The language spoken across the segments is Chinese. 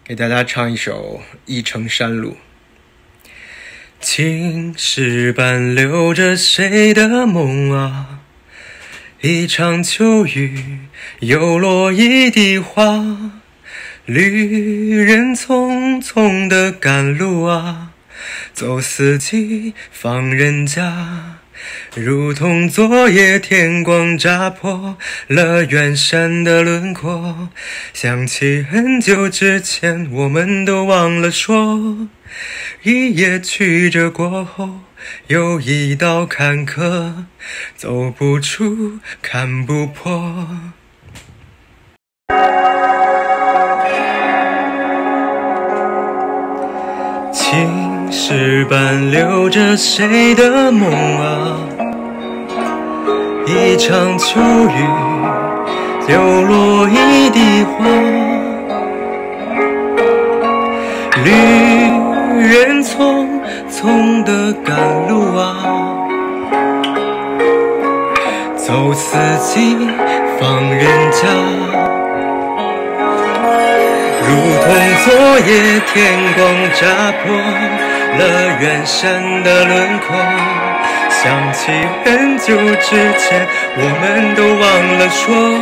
给大家唱一首《一程山路》。青石板留着谁的梦啊？一场秋雨，又落一地花。旅人匆匆的赶路啊，走四季放人家。如同昨夜天光扎破了远山的轮廓，想起很久之前我们都忘了说，一夜曲折过后又一道坎坷，走不出看不破。青石板留着谁的梦啊？一场秋雨，流落一地花。旅人匆匆的赶路啊，走四季放人家。如同昨夜天光扎破了远山的轮廓，想起很久之前我们都忘了说，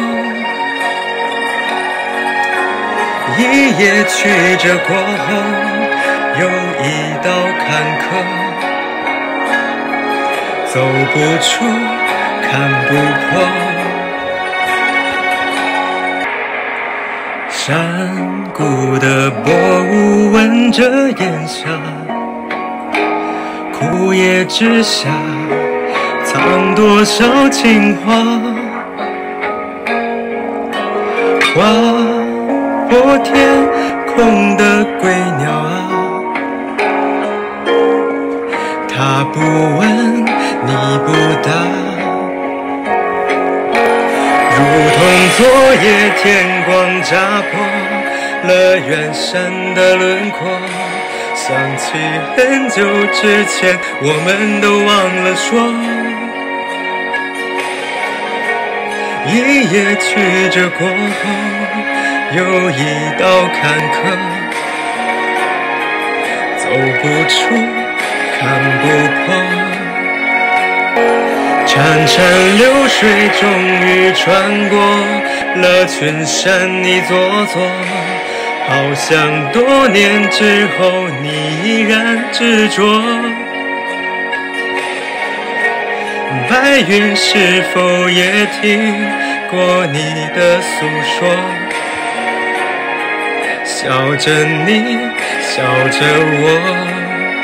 一夜曲折过后又一道坎坷，走不出看不破。山谷的薄雾吻着烟霞，枯叶之下藏多少情话。划破天空的归鸟啊，他不问你不答。如同昨夜天光扎破了远山的轮廓，想起很久之前我们都忘了说，一夜曲折过后又一道坎坷，走不出看不破。潺潺流水终于穿过了群山一座座，好像多年之后你依然执着。白云是否也听过你的诉说？笑着你，笑着我。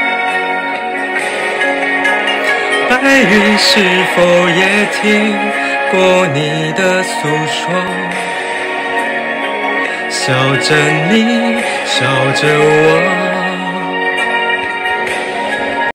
白云是否也听过你的诉说？笑着你，笑着我。